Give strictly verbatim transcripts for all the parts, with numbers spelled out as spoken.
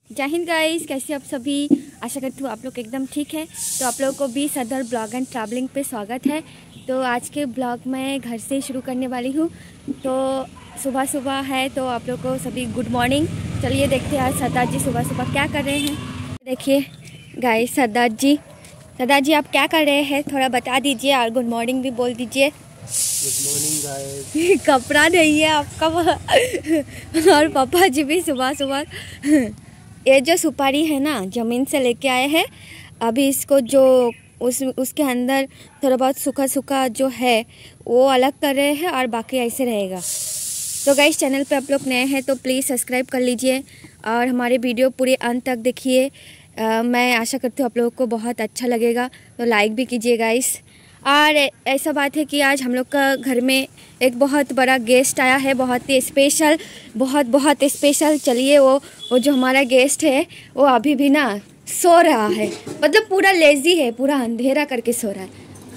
जय हिंद गाइस, कैसे आप सभी। आशा करती हूँ आप लोग एकदम ठीक है। तो आप लोगों को भी सदर ब्लॉग एंड ट्रैवलिंग पे स्वागत है। तो आज के ब्लॉग मैं घर से शुरू करने वाली हूँ। तो सुबह सुबह है तो आप लोग को सभी गुड मॉर्निंग। चलिए देखते हैं आज सरदार जी सुबह सुबह क्या कर रहे हैं। देखिए गाइस, सरदार जी सरदार जी आप क्या कर रहे हैं थोड़ा बता दीजिए और गुड मॉर्निंग भी बोल दीजिए। Good morning guys. कपड़ा नहीं है आपका और पापा जी भी सुबह सुबह ये जो सुपारी है ना ज़मीन से लेके आए हैं। अभी इसको जो उस उसके अंदर थोड़ा बहुत सूखा सूखा जो है वो अलग कर रहे हैं और बाकी ऐसे रहेगा। तो गाइस, चैनल पे आप लोग नए हैं तो प्लीज़ सब्सक्राइब कर लीजिए और हमारे वीडियो पूरे अंत तक देखिए। मैं आशा करती हूँ आप लोगों को बहुत अच्छा लगेगा, तो लाइक भी कीजिए गाइस। और ऐसा बात है कि आज हम लोग का घर में एक बहुत बड़ा गेस्ट आया है, बहुत ही स्पेशल, बहुत बहुत स्पेशल। चलिए वो वो जो हमारा गेस्ट है वो अभी भी ना सो रहा है, मतलब पूरा लेजी है, पूरा अंधेरा करके सो रहा है।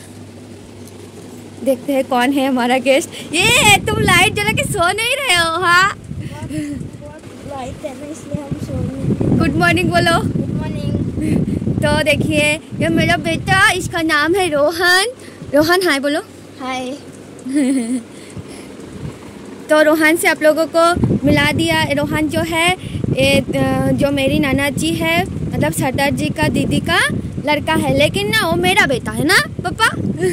देखते हैं कौन है हमारा गेस्ट। ये तुम लाइट जला के सो नहीं रहे हो? हाँ, लाइट है ना इसलिए हम सो नहीं। गुड मॉर्निंग बोलो। Good morning. तो देखिए ये मेरा बेटा, इसका नाम है रोहन। रोहन हाय बोलो। हाय। तो रोहन से आप लोगों को मिला दिया। रोहन जो है ये जो मेरी नाना जी है, मतलब सरदार जी का दीदी का लड़का है, लेकिन ना वो मेरा बेटा है ना पापा।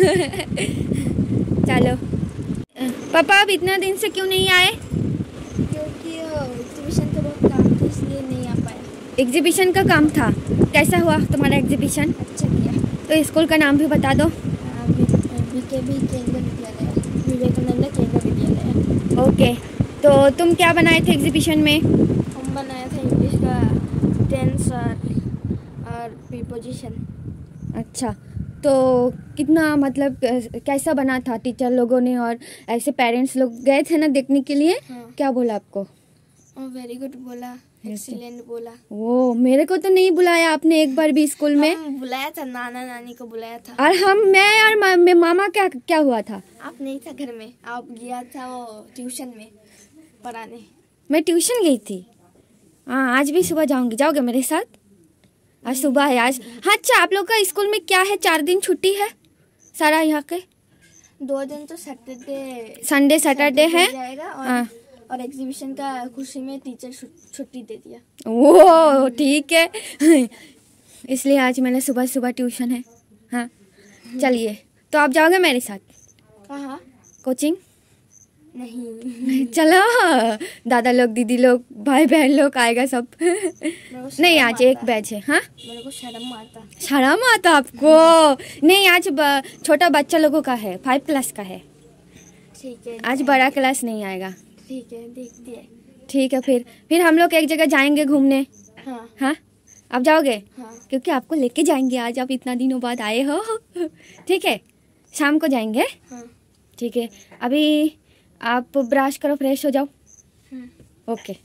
चलो पापा, अब इतना दिन से क्यों नहीं आए? क्योंकि एग्जीबिशन का बहुत काम था इसलिए नहीं आ पाया। एग्जीबिशन का काम था? कैसा हुआ तुम्हारा एग्जीबिशन? अच्छा किया। तो स्कूल का नाम भी बता दो। बीकेबी केंद्र विद्यालय, विवेकानंद केंद्र विद्यालय। ओके, तो तुम क्या बनाए थे एग्जीबिशन में? हम बनाया था इंग्लिश का टेंस और और प्रीपोजिशन। अच्छा, तो कितना मतलब कैसा बना था? टीचर लोगों ने और ऐसे पेरेंट्स लोग गए थे ना देखने के लिए। हाँ। क्या बोला आपको? वेरी गुड बोला, एक्सीलेंट बोला। वो मेरे को तो नहीं बुलाया आपने एक बार भी स्कूल में। हम बुलाया था, नाना नानी को बुलाया था। और हम मैं और मा, मैं मामा क्या क्या हुआ था? आप नहीं था घर में, आप गया था वो ट्यूशन में पढ़ाने। मैं ट्यूशन गई थी। हाँ, आज भी सुबह जाऊंगी। जाओगे मेरे साथ? आज सुबह है आज। हाँ अच्छा, आप लोग का स्कूल में क्या है, चार दिन छुट्टी है सारा यहाँ के? दो दिन तो सैटरडे संडे सैटरडे है जाएगा और हाँ। और एग्जीबिशन का खुशी में टीचर छुट्टी दे दिया। वो ठीक है। इसलिए आज मैंने सुबह सुबह ट्यूशन है। हाँ चलिए, तो आप जाओगे मेरे साथ? कहाँ? कोचिंग? नहीं। चलो, दादा लोग, दीदी लोग, भाई बहन लोग आएगा सब। नहीं, आज एक बैच है। हाँ, मेरे को शर्म आता। शर्म आता आपको? नहीं, आज छोटा बच्चा लोगों का है, फाइव क्लास का है। ठीक है, आज बड़ा क्लास नहीं आएगा। ठीक है, देखते हैं। ठीक है, फिर फिर हम लोग एक जगह जाएंगे घूमने। हाँ हाँ, आप जाओगे? हाँ। क्योंकि आपको लेके जाएंगे आज, आप इतना दिनों बाद आए हो। ठीक है, शाम को जाएंगे। हाँ। ठीक है, अभी आप ब्रश करो, फ्रेश हो जाओ। हाँ। ओके।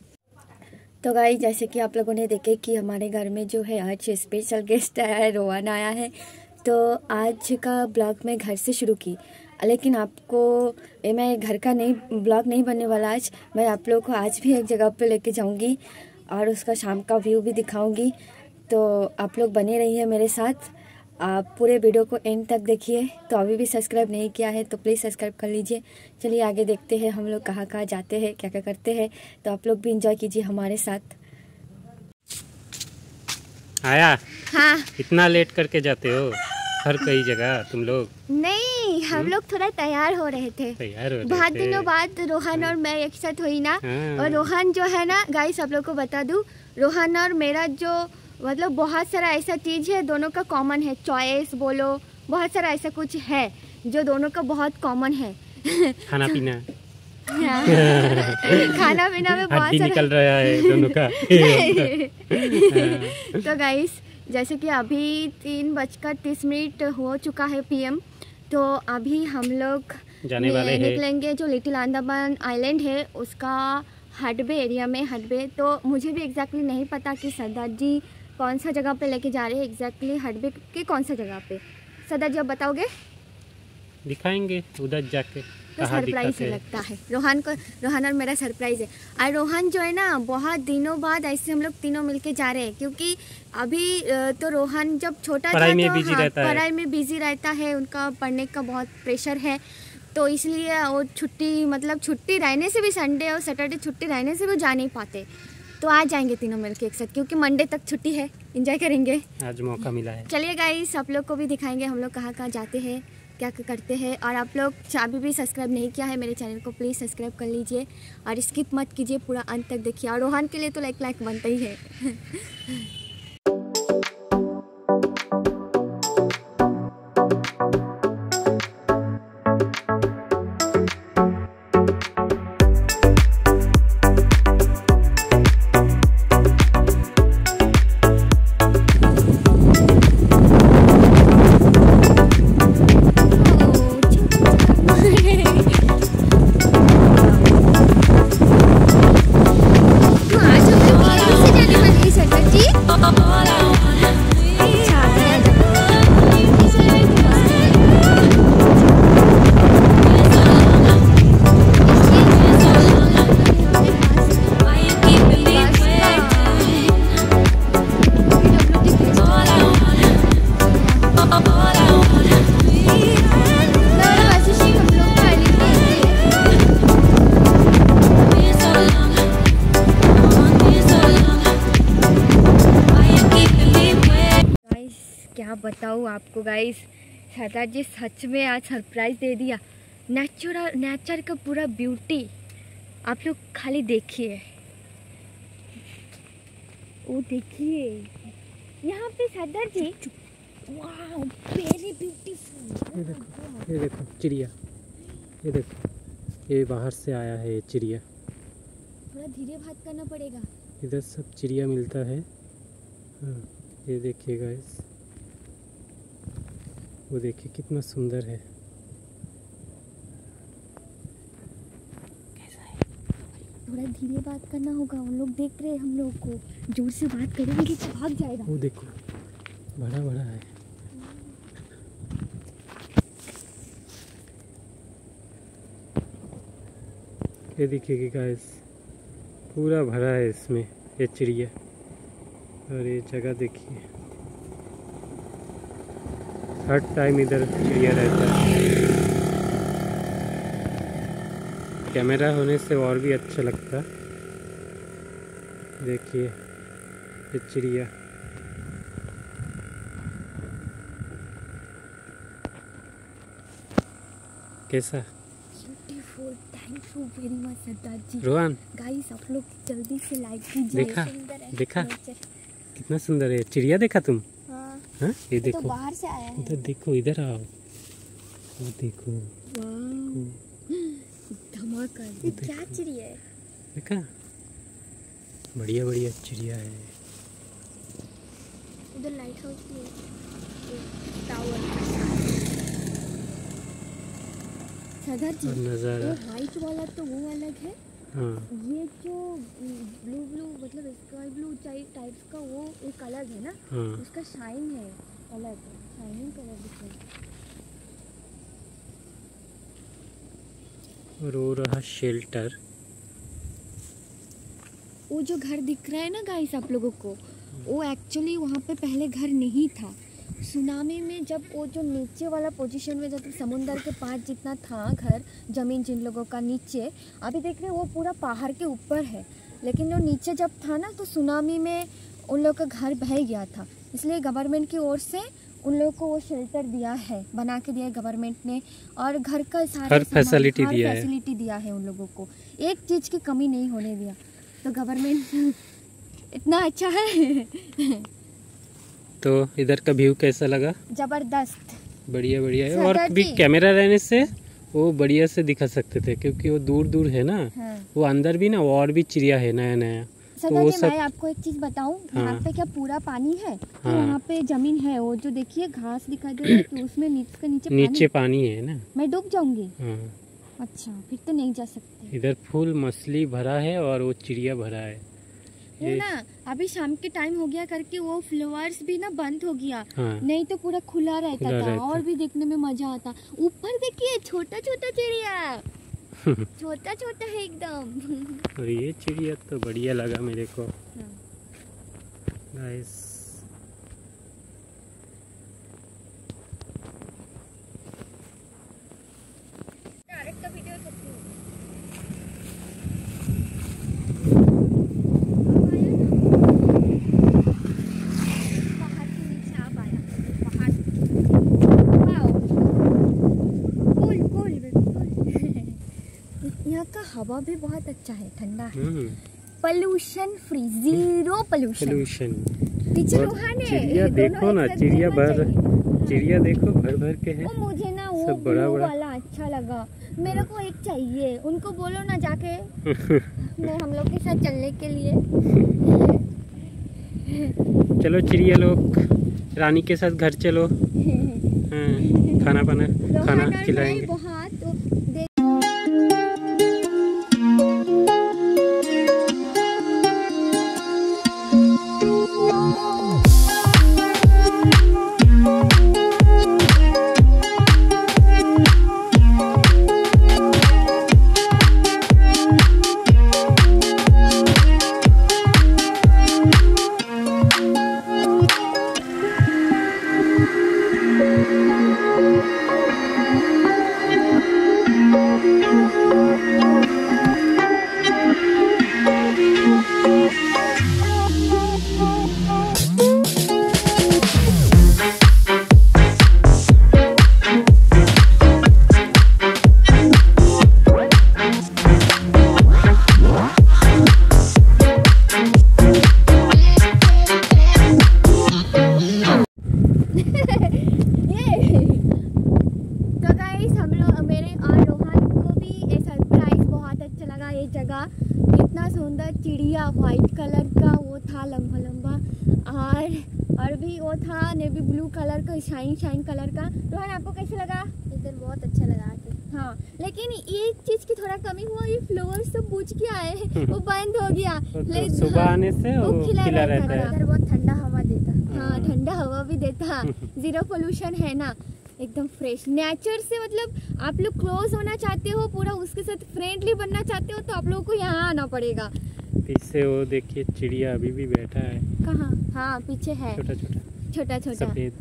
तो गाइस, जैसे कि आप लोगों ने देखे कि हमारे घर में जो है आज स्पेशल गेस्ट आया है, रोहन आया है। तो आज का ब्लॉग मैं घर से शुरू की, लेकिन आपको ये मैं घर का नहीं ब्लॉग नहीं बनने वाला। आज मैं आप लोगों को आज भी एक जगह पे लेके जाऊंगी और उसका शाम का व्यू भी दिखाऊंगी। तो आप लोग बने रहिए मेरे साथ, आप पूरे वीडियो को एंड तक देखिए। तो अभी भी सब्सक्राइब नहीं किया है तो प्लीज़ सब्सक्राइब कर लीजिए। चलिए आगे देखते हैं हम लोग कहाँ कहाँ जाते हैं, क्या क्या करते हैं। तो आप लोग भी इंजॉय कीजिए हमारे साथ। आया? हाँ। इतना लेट करके जाते हो हर कई जगह तुम लोग? नहीं, हम लोग थोड़ा तैयार हो रहे थे। तैयार हो रहे बहुत थे। दिनों बाद रोहन और मैं एक साथ हुई ना। हाँ। और रोहन जो है ना गाइस, आप लोग को बता दूं, रोहन और मेरा जो मतलब बहुत सारा ऐसा चीज़ है दोनों का कॉमन है। चॉइस बोलो, बहुत सारा ऐसा कुछ है जो दोनों का बहुत कॉमन है। खाना पीना। खाना पीना में बहुत हड्डी सारा निकल रहा है दोनों का। तो गाइस, जैसे कि अभी तीन बजकर तीस मिनट हो चुका है पीएम। तो अभी हम लोग जाने वाले हैं। निकलेंगे जो लिटिल अंडमान आइलैंड है उसका हडबे एरिया में। हडबे तो मुझे भी एग्जैक्टली नहीं पता कि सरदार जी कौन सा जगह पे लेके जा रहे हैं, एग्जैक्टली हडबे के कौन सा जगह पे। सरदार जी आप बताओगे? दिखाएंगे उधर जाके। का कहाँ सरप्राइज दिक्कत है? लगता है। रोहन को रोहन और मेरा सरप्राइज है। और रोहन जो है ना बहुत दिनों बाद ऐसे हम लोग तीनों मिलके जा रहे हैं, क्योंकि अभी अ, तो रोहन जब छोटा था पढ़ाई में तो बिजी हाँ, रहता है। पढ़ाई में बिजी रहता है, उनका पढ़ने का बहुत प्रेशर है, तो इसलिए वो छुट्टी मतलब छुट्टी रहने से भी, संडे और सैटरडे छुट्टी रहने से भी जा नहीं पाते। तो आ जाएंगे तीनों मिलके एक साथ, क्योंकि मंडे तक छुट्टी है, एंजॉय करेंगे। आज मौका मिला है। चलिए गाइस, आप लोग को भी दिखाएंगे हम लोग कहाँ कहाँ जाते हैं, क्या क्या करते हैं। और आप लोग अभी भी सब्सक्राइब नहीं किया है मेरे चैनल को, प्लीज़ सब्सक्राइब कर लीजिए और स्किप मत कीजिए, पूरा अंत तक देखिए। और रोहन के लिए तो लाइक लाइक बनता ही है। क्या बताऊँ आपको गाइस, सरदार जी सच में आज सरप्राइज दे दिया। नेचुरल नेचर का पूरा ब्यूटी आप लोग खाली देखिए, वो देखिए यहाँ पे सरदार जी, वाह वेरी ब्यूटीफुल। ये देखो, ये देखो चिड़िया, ये देखो, ये बाहर से आया है ये चिड़िया। थोड़ा धीरे बात करना पड़ेगा। इधर सब चिड़िया मिलता है। हाँ, ये देखिए गाइस, वो देखिए कितना सुंदर है। कैसा है? थोड़ा धीरे बात करना होगा, उन लोग देख रहे हैं हम लोग को, जोर से बात करेंगे तो भाग जाएगा। वो देखो बड़ा बड़ा है। ये देखिए गाइस, पूरा भरा है इसमें ये चिड़िया। और ये जगह देखिए, हर टाइम इधर चिड़िया रहता है। कैमरा होने से और भी अच्छा लगता। देखिए ये चिड़िया, कैसा? Beautiful, thank you very much Sardar ji. Rohan guys आप लोग जल्दी से लाइक कीजिए। देखा? सुंदर है देखा? नेचर। कितना सुंदर है चिड़िया, देखा तुम? हाँ, हाँ ये ये तो देखो, बाहर से आया है। इधर देखो, इधर आओ, वो देखो, वाह, धमाका। ये क्या चिड़िया है? देखा? बढ़िया बढ़िया चिड़िया है। उधर लाइट हाउस भी है, टावर। सरदार जी, और नज़ारा, वो वाइट वाला तो वो अलग है। हाँ ये जो ब्लू ब्लू मतलब स्काई ब्लू टाइप्स का वो एक अलग है ना, हाँ। उसका शाइन है अलग, शाइनिंग कलर दिख रहा है। और वो रहा शेल्टर। वो जो घर दिख रहा है ना गाइस आप लोगों को, वो एक्चुअली वहाँ पे पहले घर नहीं था। सुनामी में जब वो जो नीचे वाला पोजीशन में, जब समुंदर के पास जितना था घर, ज़मीन जिन लोगों का नीचे, अभी देख रहे हैं वो पूरा पहाड़ के ऊपर है, लेकिन जो नीचे जब था ना तो सुनामी में उन लोगों का घर बह गया था, इसलिए गवर्नमेंट की ओर से उन लोगों को वो शेल्टर दिया है, बना के दिया है गवर्नमेंट ने, और घर का सारे हर फैसिलिटी हर दिया है। फैसिलिटी दिया है उन लोगों को, एक चीज़ की कमी नहीं होने दिया। तो गवर्नमेंट इतना अच्छा है। तो इधर का व्यू कैसा लगा? जबरदस्त, बढ़िया बढ़िया है। और सरदार भी जी। कैमरा रहने से वो बढ़िया से दिखा सकते थे, क्योंकि वो दूर दूर है ना। हाँ। वो अंदर भी ना और भी चिड़िया है नया नया। सरदार वो जी, सब- मैं आपको एक चीज बताऊं, हाँ। यहाँ पे क्या पूरा पानी है? तो हाँ। वहाँ पे जमीन है, वो जो देखिए घास दिखाई दे रहा है, तो उसमें नीचे का नीचे नीचे पानी, पानी है ना। मैं डूब जाऊंगी। हाँ, अच्छा, फिर तो नहीं जा सकते। इधर फुल मछली भरा है और वो चिड़िया भरा है। वो ना अभी शाम के टाइम हो गया करके वो फ्लावर्स भी ना बंद हो गया। हाँ। नहीं तो पूरा खुला रहता खुला था रहता। और भी देखने में मजा आता। ऊपर देखिए छोटा छोटा चिड़िया छोटा छोटा है एकदम। और ये चिड़िया तो बढ़िया लगा मेरे को गाइस। यहाँ का हवा भी बहुत अच्छा है, ठंडा है, hmm pollution free, zero pollution. Pollution. पीछे और रोहान है, चिड़िया ये देखो दोनों ना, एक साथ चिड़िया घूमना भर चाहिए। चिड़िया देखो भर भर के है। वो मुझे ना वो सब बड़ा ब्लू बड़ा। वाला अच्छा लगा, मेरे को एक चाहिए। उनको बोलो ना जाके मैं हम लोग के साथ चलने के लिए। चलो चिड़िया लोग, रानी के साथ घर चलो। हाँ, खाना पाना खाना रोहान और खिलाएंगे। मैं बहुत तो देख इतना सुंदर चिड़िया व्हाइट कलर का वो था लंबा लंबा, और और भी वो था नेवी ब्लू कलर का, शाइन शाइन कलर का। रोहन आपको कैसे लगा? इधर बहुत अच्छा लगा। हाँ, लेकिन एक चीज की थोड़ा कमी हुआ, ये फ्लावर सब बुझ के आए वो बंद हो गया। तो सुबह आने से वो खिला रहता है। इधर बहुत ठंडा हवा देता। हाँ, ठंडा हवा भी देता। जीरो पोल्यूशन है ना, एकदम फ्रेश नेचर से। मतलब आप लोग क्लोज होना चाहते हो, पूरा उसके साथ फ्रेंडली बनना चाहते हो, तो आप लोगों को यहाँ आना पड़ेगा। पीछे वो देखिए चिड़िया अभी भी बैठा है। कहाँ? हाँ, पीछे है, छोटा छोटा छोटा छोटा सफेद।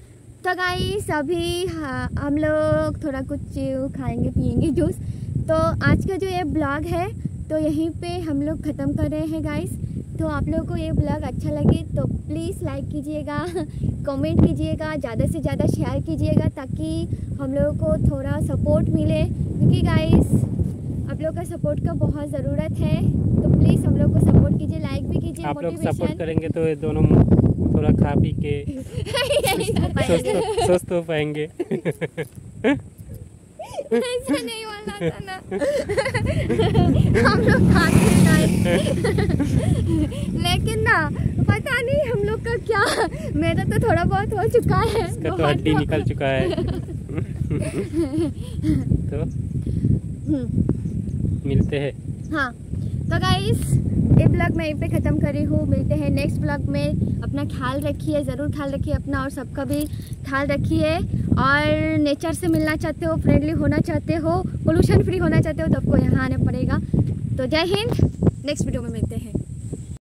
तो गाइस अभी हाँ, हम लोग थोड़ा कुछ खाएंगे पियेंगे जूस। तो आज का जो ये ब्लॉग है तो यहीं पे हम लोग ख़त्म कर रहे हैं गाइस। तो आप लोगों को ये ब्लॉग अच्छा लगे तो प्लीज़ लाइक कीजिएगा, कमेंट कीजिएगा, ज़्यादा से ज़्यादा शेयर कीजिएगा, ताकि हम लोगों को थोड़ा सपोर्ट मिले। क्योंकि गाइस आप लोग का सपोर्ट का बहुत ज़रूरत है, तो प्लीज़ हम लोग को सपोर्ट कीजिए, लाइक भी कीजिए। आप लोग सपोर्ट करेंगे तो ये दोनों थोड़ा खा पी के स्वस्थ स्वस्थ हो पाएंगे। ऐसा नहीं बोलना था ना। हम लोग खाते हैं लेकिन ना पता नहीं हम लोग का क्या, मेरा तो थोड़ा बहुत हो चुका है, इसका तो हड्डी निकल चुका है। तो मिलते हैं। हाँ, तो गाइस ये ब्लॉग मैं यहीं पे ख़त्म करी हूँ। मिलते हैं नेक्स्ट ब्लॉग में। अपना ख्याल रखिए, ज़रूर ख्याल रखिए अपना, और सबका भी ख्याल रखिए। और नेचर से मिलना चाहते हो, फ्रेंडली होना चाहते हो, पोल्यूशन फ्री होना चाहते हो, तो आपको यहाँ आना पड़ेगा। तो जय हिंद, नेक्स्ट वीडियो में मिलते हैं।